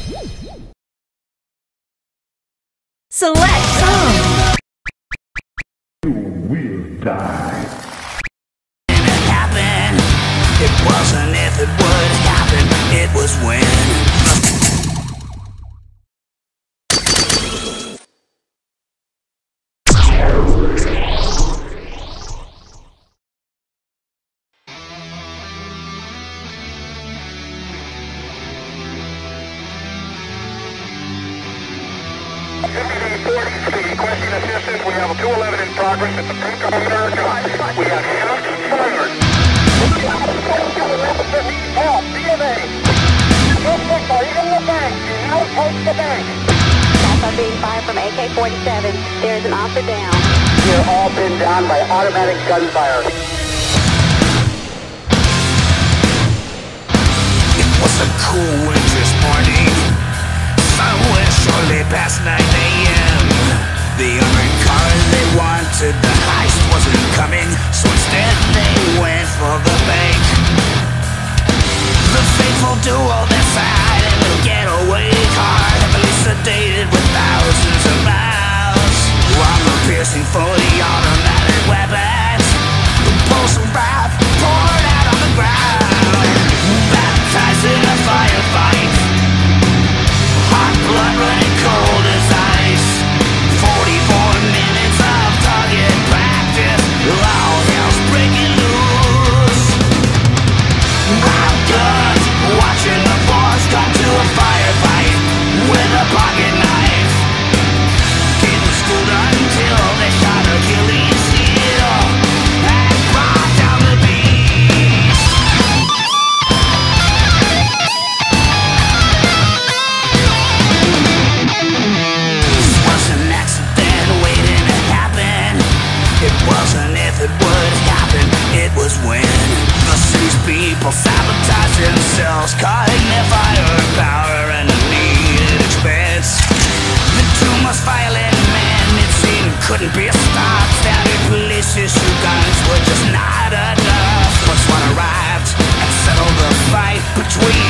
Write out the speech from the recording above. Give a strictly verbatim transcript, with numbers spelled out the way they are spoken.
Select song. You will die. It happened. It wasn't if it would happen. It was when. Requesting assistance. We have a two eleven in progress at the Pink of America. We have shots fired. Help, D M A. Suspects are in the bank. You now approach the bank. Also being fired from A K forty-seven. There is an officer down. We are all pinned down by automatic gunfire. It was a cool winter's morning. Sun was shortly past nine A M The armored car they wanted, the heist wasn't coming, so instead they went for the bank. The faithful duo decide in a getaway car, heavily sedated with thousands of miles. Armor-piercing forty automatic weapons, propulsion valve poured out on the ground. Baptized in a firefight, hot blood running cold as ice. Forty-four minutes of target practice, all hell's breaking loose. Out guns, watching the boys come to a firefight with a pocket knife. Didn't scoot until they shot Achilles' heel and brought down the beast. This was an accident waiting to happen. It wasn't if it would happen, it was when. The city's people sabotaged themselves, cutting their firepower and the needed expense. The two most violent men, it seemed, couldn't be stopped. Standard police issue guns were just not enough. Once one arrived and settled the fight between